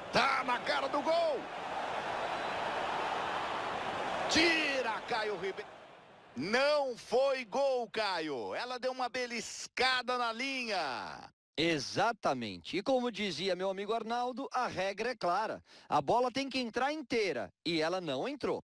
Tá na cara do gol. Tira, Caio Ribeiro. Não foi gol, Caio. Ela deu uma beliscada na linha. Exatamente. E como dizia meu amigo Arnaldo, a regra é clara. A bola tem que entrar inteira e ela não entrou.